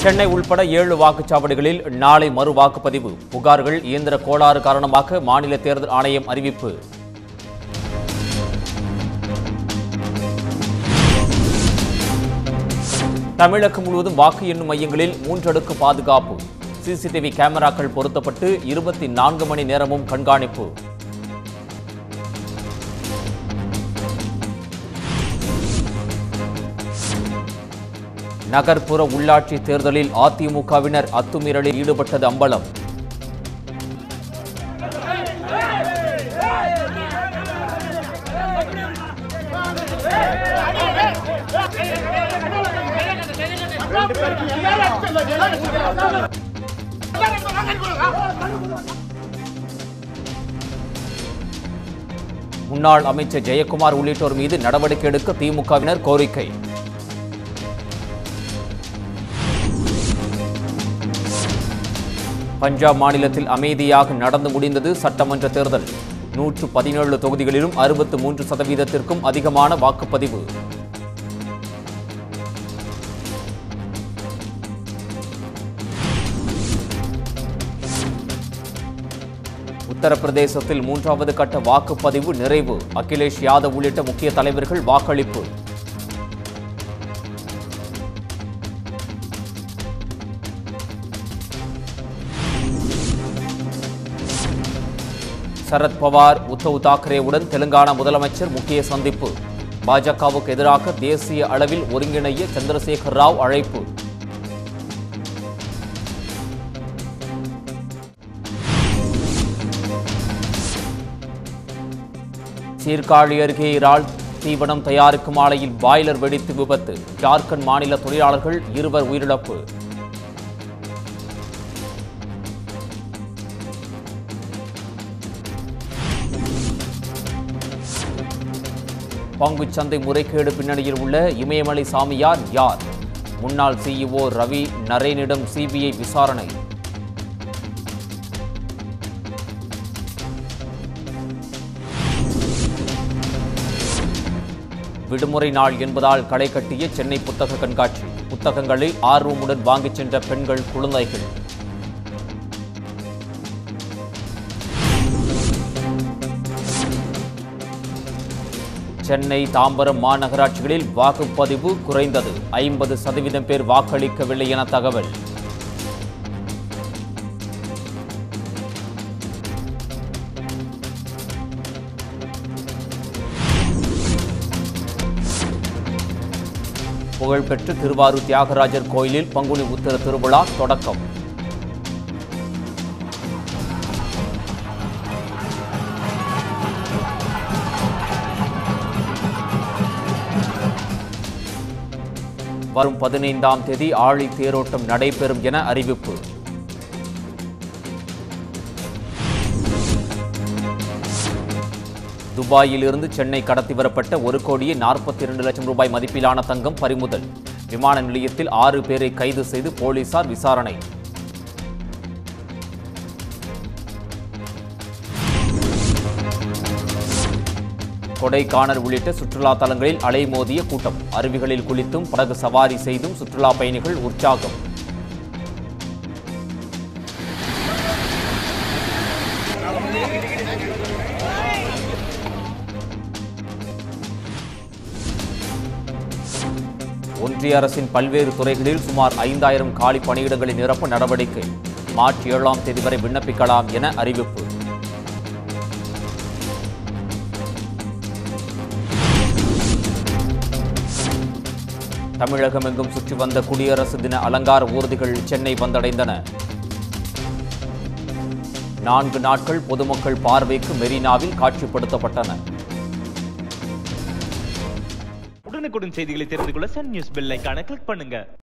சென்னை உள்பட 7 வாக்குச்சாவடிகளில் நாளை மறு வாக்குப்பதிவு. புகார்கள் இயந்திர கோளாறு காரணமாக மாநில தேர்தல் ஆணையம் அறிவிப்பு. தமிழகம் முழுவதும் வாக்கு எண்ணும் மையங்களில் 3 அடுக்கு பாதுகாப்பு. சிசிடிவி கேமராக்கள் பொருத்தப்பட்டு 24 மணி நேரமும் கண்காணிப்பு. நகர்ப்புற உள்ளாட்சி தேர்தலில் அதிமுகவினர் அத்துமீறலில் ஈடுபட்டது அம்பலம். முன்னாள் அமைச்சர் ஜெயக்குமார் உள்ளிட்டோர் மீது நடவடிக்கை எடுக்க திமுகவினர் கோரிக்கை. பஞ்சாப் மாநிலத்தில் அமைதியாக நடந்து முடிந்தது சட்டமன்ற தேர்தல். 117 தொகுதிகளிலும் 63% அதிகமான வாக்குப்பதிவு. உத்தரப்பிரதேசத்தில் 3வது கட்ட வாக்குப்பதிவு நிறைவு. அகிலேஷ் யாதவ் உள்ளிட்ட முக்கிய தலைவர்கள் வாக்களிப்பு. சரத் பவார், உத்தவ் தாக்கரேவுடன் தெலுங்கானா முதலமைச்சர் முக்கிய சந்திப்பு. பாஜகவுக்கு எதிராக தேசிய அளவில் ஒருங்கிணைய சந்திரசேகர் ராவ் அழைப்பு. சீர்காழி அருகே இறால் தீவனம் தயாரிக்கும் ஆலையில் பாய்லர் வெடித்து விபத்து. ஜார்க்கண்ட் மாநில தொழிலாளர்கள் 2 உயிரிழப்பு. பங்குச்சந்தை முறைகேடு பின்னணியில் உள்ள இமயமலை சாமியார் யார்? முன்னாள் சிஇஓ ரவி நரேனிடம் சிபிஐ விசாரணை. விடுமுறை நாள் என்பதால் களை கட்டிய சென்னை புத்தக கண்காட்சி. புத்தகங்களை ஆர்வமுடன் வாங்கிச் சென்ற பெண்கள், குழந்தைகள். சென்னை, தாம்பரம் மாநகராட்சிகளில் வாக்குப்பதிவு குறைந்தது. 50% பேர் வாக்களிக்கவில்லை என தகவல். புகழ்பெற்ற திருவாரூர் தியாகராஜர் கோயிலில் பங்குனி உத்திர திருவிழா தொடக்கம். வரும் 15ஆம் தேதி ஆழி தேரோட்டம் நடைபெறும் என அறிவிப்பு. துபாயில் இருந்து சென்னை கடத்தி வரப்பட்ட 1,42,00,000 ரூபாய் மதிப்பிலான தங்கம் பறிமுதல். விமான நிலையத்தில் 6 பேரை கைது செய்து போலீசார் விசாரணை. கொடைக்கானல் உள்ளிட்ட சுற்றுலா தலங்களில் அலைமோதிய கூட்டம். அருவிகளில் குளித்தும் படகு சவாரி செய்தும் சுற்றுலா பயணிகள் உற்சாகம். ஒன்றிய அரசின் பல்வேறு துறைகளில் சுமார் 5,000 காலி பணியிடங்களை நிரப்ப நடவடிக்கை. மார்ச் 7ஆம் தேதி வரை விண்ணப்பிக்கலாம் என அறிவிப்பு. தமிழகம் எங்கும் சுற்றி வந்த குடியரசு தின அலங்கார ஊர்திகள் சென்னை வந்தடைந்தன. 4 நாட்கள் பொதுமக்கள் பார்வைக்கு மெரினாவில் காட்சிப்படுத்தப்பட்டன. உடனுக்குடன் செய்திகளை தெரிந்து கொள்ள சன் நியூஸ் பெல் ஐகானை கிளிக் பண்ணுங்க.